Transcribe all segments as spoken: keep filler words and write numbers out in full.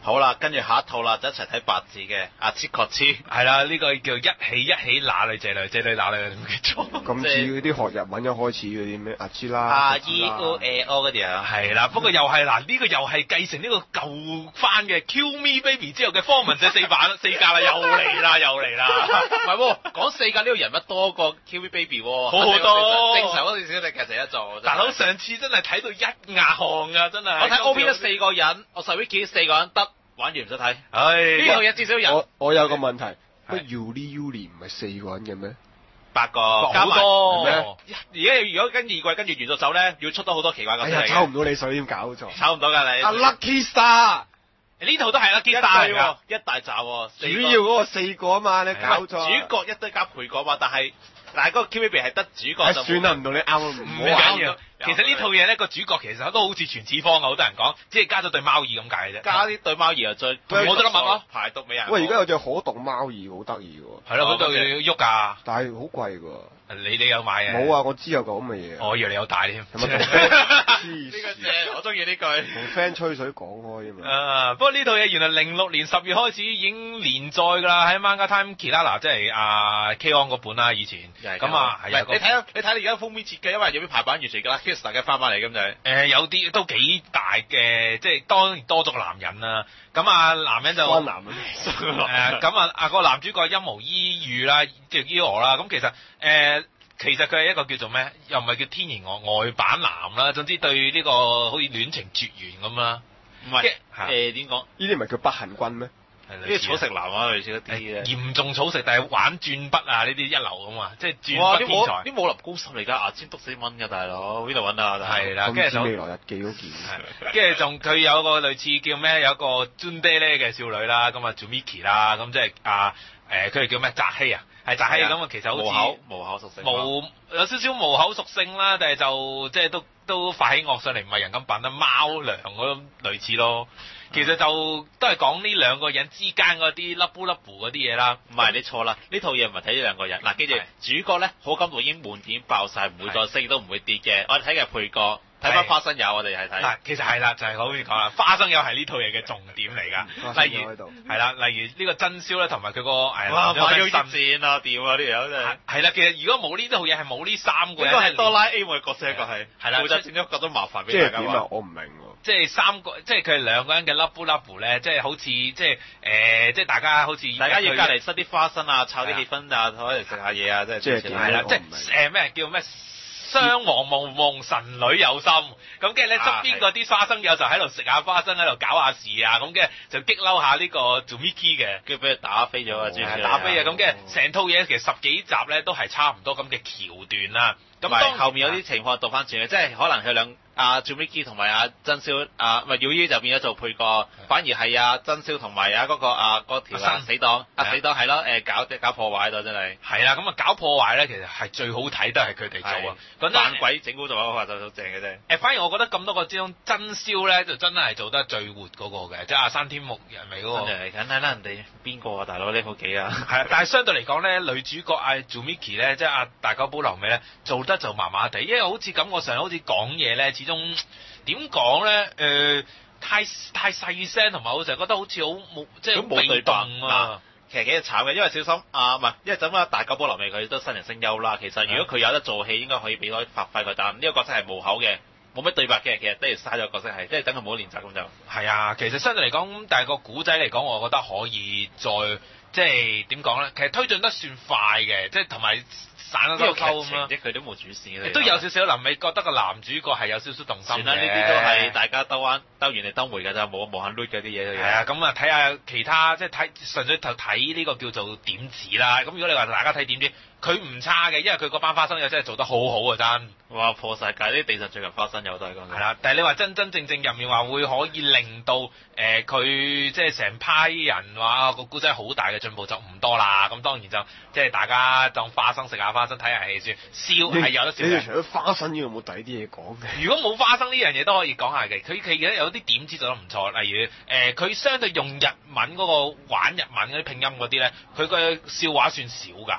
好啦，跟住下一套啦，就一齊睇八字嘅阿切確切， 係啦，呢個叫一起一起哪裏這裏這裏哪裏唔記得咗。 咁似嗰啲學日文一開始嗰啲咩阿芝啦、 啊 E O A O 嗰啲啊， 係啦，不過又係嗱，呢個又係繼承呢個舊翻嘅 Kill Me Baby 之後嘅方文社四版四格啦，又嚟啦，又嚟啦。 唔係喎，講四格呢個人物多過 Q V Baby 喎， 好好多。 正常嗰段小力劇成一做。 大佬上次真係睇到一額汗啊，真係。 我睇 O P 得四個人，我 Switch 四個人得。玩完唔使睇， 唉， 呢套嘢至少人。 我我有個問題，乜 Uli Uli 唔係四個人嘅咩？ 八個，加埋多。 而家如果跟二季跟住原作走咧，要出多好多奇怪嘅嘢。 抽唔到你水點搞錯？ 抽唔到㗎你。 阿 Lucky Star 呢套都係 Lucky Star 嚟㗎， 一大集喎。 主要嗰個四個啊嘛，你搞錯。 主角一堆加配角嘛，但係但係嗰個 Q V B 係得主角就。 算啦，唔到你啱唔唔緊要。其實呢套嘢咧個主角其實都好似全似方嘅，好多人講，只係加咗對貓耳咁解嘅啫。 加啲對貓耳又最， 我都得問咯。 排毒美人。 喂，而家有隻可動貓耳好得意喎。 係咯，嗰度喐㗎。 但係好貴㗎。 你你有買嘅？ 冇啊，我知有個咁嘅嘢。 我以為你有帶添。 呢個正，我中意呢句。 同 friend 吹水講開啊嘛。 啊，不過呢套嘢原來零六年十月開始已經連載㗎啦，喺 Manga Time Kirara 即係阿 K-On 嗰本啦，以前。咁啊，係啊。 你睇你睇你而家封面設計，因為有啲排版完全㗎啦 Kiss 大家翻返嚟咁就係。 誒有啲都幾大嘅，即係當然多咗個男人啦。咁啊，男人就關男人。 誒咁啊，啊個男主角陰無依遇啦，叫 Eo 啦。咁其實誒。其實佢係一個叫做咩？又唔係叫天然外外版男啦，總之對呢個好似戀情絕緣咁啦。 唔係誒點講？ 呢啲唔係叫不幸君咩？ 呢啲草食男啊，類似嗰啲嘅。 嚴重草食，但係玩轉筆啊呢啲一流咁啊，即係轉筆天才。 啲武林高手嚟㗎，牙籤篤死蚊㗎大佬，邊度揾啊？ 係啦，跟住就未來日記嗰件。 跟住仲佢有個類似叫咩？有一個 Tsundere 咧嘅少女啦，咁啊 Tsumiki 啦，咁即係啊誒佢哋叫咩？澤希啊。係澤希咁啊，其實好似無口無口屬性， 無有少少無口屬性啦，但係就即係都都發起惡上嚟，唔係人咁品啦，貓糧嗰種類似咯。其實就都係講呢兩個人之間嗰啲甩布甩布嗰啲嘢啦。 唔係你錯啦，呢套嘢唔係睇呢兩個人。嗱，記住主角咧，好感度已經滿點爆晒，唔會再升，都唔會跌嘅。我哋睇嘅配角。睇翻花生友，我哋係睇。 嗱，其實係啦，就係好似講啦，花生友係呢套嘢嘅重點嚟㗎。例如係啦，例如呢個真宵咧，同埋佢個誒。 哇！快要熱戰啊，屌啊！呢條友真係。 係啦，其實如果冇呢套嘢，係冇呢三個人。 應該係哆啦 A 夢嘅角色一個係。 係啦， 負責整咗咁多麻煩俾大家。 即係點啊？我唔明喎。 即係三個，即係佢哋兩個人嘅 love love 咧，即係好似即係誒，即係大家好似大家要隔離塞啲花生啊，炒啲氣氛啊，可以食下嘢啊，即係。 即係點係啦，即係誒咩叫咩？雙王夢夢神女有心，咁跟住咧側邊嗰啲花生友就喺度食下花生，喺度搞下事啊，咁跟住就激嬲下呢個 Tsumiki 嘅， 跟住俾佢打飛咗啊！ 打飛啊！咁跟住成套嘢其實十幾集咧都係差唔多咁嘅橋段啦。咁當後面有啲情況倒翻轉嘅，即係可能佢兩阿 Tsumiki 同埋阿真宵啊，唔係耀依就變咗做配角，反而係阿真宵同埋阿嗰個阿嗰條死黨，阿死黨係咯，誒搞搞破壞喺度真係。 係啦，咁啊搞破壞咧，其實係最好睇都係佢哋做啊。 扮鬼整蠱做嗰個就好正嘅啫。 誒，反而我覺得咁多個之中，真宵咧就真係做得最活嗰個嘅，即係阿山天木人咪嗰個。 人嚟緊睇啦，人哋邊個啊？大佬呢好幾啊？ 係啊，但係相對嚟講咧，女主角阿 Tsumiki 咧，即係阿大久保留美咧，做得就麻麻地，因為好似感覺上好似講嘢咧，始終點講咧？誒、呃，太太細聲，同埋我就覺得好似好冇即係冇對白啊。 其實幾慘嘅，因為小心啊，唔係，因為咁啊，大久保留美佢都新人聲優啦。其實如果佢有得做戲，應該可以俾多發揮佢。但呢個角色係無口嘅，冇乜對白嘅，其實都係嘥咗角色係，即係等佢冇練習咁就。係啊，其實相對嚟講，但係個古仔嚟講，我覺得可以再即係點講咧？其實推進得算快嘅，即係同埋散咗收溝咁啦。 即佢都冇主線嘅。 都有少少臨尾覺得個男主角係有少少動心嘅。 算啦，呢啲都係大家兜彎兜完嚟兜回㗎咋，冇無限 loop 嗰啲嘢。 係啊，咁啊睇下其他即係睇純粹就睇呢個叫做點子啦。咁如果你話大家睇點子，佢唔差嘅，因為佢嗰班花生友真係做得好好啊真。 哇！破世界啲地上最近花生友都係咁。 係啦，但係你話真真正正入面話會可以令到誒佢、呃、即係成批人話個故仔好大嘅進步就唔多啦。咁當然就即係大家當花生食下花生睇下戲算，笑係有得笑嘅。 你哋除咗花生，有冇第啲嘢講嘅？ 如果冇花生呢樣嘢都可以講下嘅。佢其實有啲點子做得唔錯，例如誒佢、呃、相對用日文嗰、嗰個玩日文嗰啲拼音嗰啲咧，佢嘅笑話算少㗎。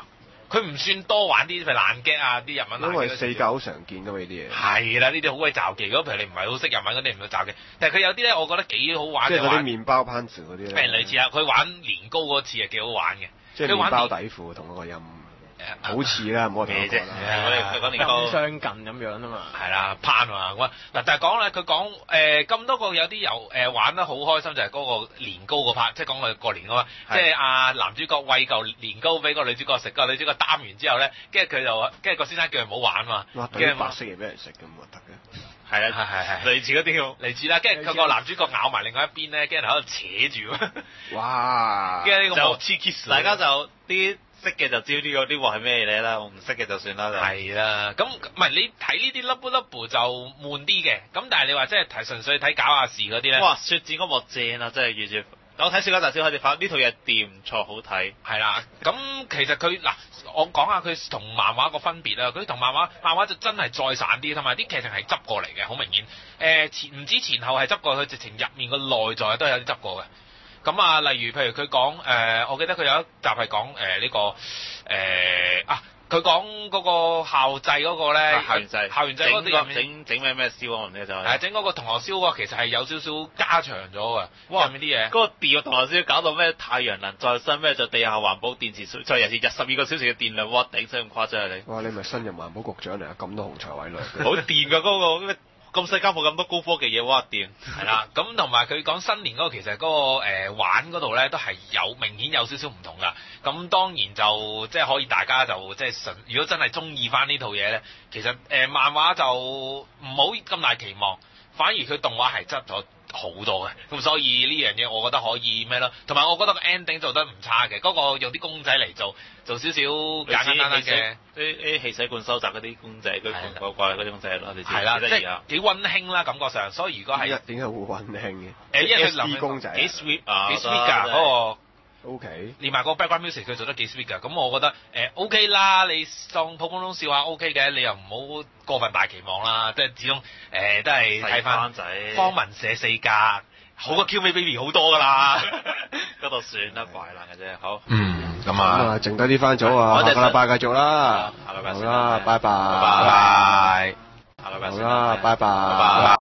佢唔算多玩啲譬如爛 gag 啊，啲日文爛 gag 因為四格好常見噶嘛呢啲嘢。 係啦，呢啲好鬼詐忌。如果譬如你唔係好識日文嗰啲，唔會詐忌。但係佢有啲咧，我覺得幾好玩嘅。 即係嗰啲麵包攀字嗰啲咧。 誒類似啊，佢玩年糕嗰次係幾好玩嘅。 即係麵包底褲同嗰個音。好似啦，唔好同我講啦。 我哋佢講年糕相近咁樣啊嘛。 係啦，攀啊咁啊嗱，但係講咧，佢講誒咁多個有啲有誒玩得好開心，就係嗰個年糕嗰 part，即係講佢過年嗰 part，即係阿男主角餵嚿年糕俾個女主角食，個女主角擔完之後咧，跟住佢就跟住個先生叫佢唔好玩嘛， 哇！啲白色嘢俾人食咁核突嘅。 係啊，係係係，類似嗰啲叫類似啦，跟住佢個男主角咬埋另外一邊咧，跟住喺度扯住。 哇！ 跟住呢個就莫黐 kiss， 大家就啲。識嘅就知呢個呢鑊係咩嘢啦，我唔識嘅就算啦。 係啦，咁唔係你睇呢啲粒粒就悶啲嘅，咁但係你話即係睇純粹睇搞下事嗰啲咧， 哇！雪戰嗰幕正啊，真係完全。我睇《雪家大小》開始發呢套嘢掂，唔錯，好睇。係啦，咁其實佢嗱，我講下佢同漫畫個分別啦。佢同漫畫漫畫就真係再散啲，同埋啲劇情係執過嚟嘅，好明顯。誒、呃、前唔止前後係執過，佢直情入面個內在都有啲執過嘅。咁啊，例如譬如佢講誒，我記得佢有一集係講誒呢個誒、呃、啊，佢講嗰個校祭嗰個咧， 校園祭， 校園祭嗰啲整整咩咩燒啊，唔記得咗。 係整嗰個銅鑼燒嗰個，其實係有少少加長咗嘅。哇！入面啲嘢， 嗰個電嘅銅鑼燒搞到咩太陽能再生咩就地下環保電池，再尤其日十二個小時嘅電量，哇！頂真咁誇張啊你！ 哇！你咪新任環保局長嚟啊，咁多紅財偉女。 好電㗎嗰個。咁世間冇咁多高科技嘢，哇掂！ 係啦，咁同埋佢講新年嗰個其實嗰、嗰個、呃、玩嗰度咧都係有明顯有少少唔同噶。咁當然就即係可以大家就即係純，如果真係中意翻呢套嘢咧，其實誒、呃、漫畫就唔好咁大期望，反而佢動畫係執咗好多嘅。咁所以呢樣嘢我覺得可以咩咯？同埋我覺得個 ending 做得唔差嘅，嗰、嗰個用啲公仔嚟做做少少簡簡單單嘅。 啲啲汽水罐收集嗰啲公仔，嗰啲怪怪嗰啲公仔咯，你知？ 係啦，即係幾溫馨啦，感覺上。所以如果係點解會溫馨嘅？ 誒，因為佢 S D 公仔幾 sweet 啊， 幾 sweet 㗎嗰個。 O K。 連埋個 background music 佢做得幾 sweet 㗎，咁我覺得誒 O K 啦，你當普普通笑下 O K 嘅，你又唔好過分大期望啦，即係始終誒都係睇翻仔方文社四格，好過 Q V Baby 好多㗎啦， 嗰度算啦，怪難嘅啫，好。 嗯，咁啊， 啊， 剩低啲番組啊，下個禮拜繼續啦， 下個禮拜好啦，拜拜， 拜拜， 下個禮拜好啦，拜拜。 拜拜。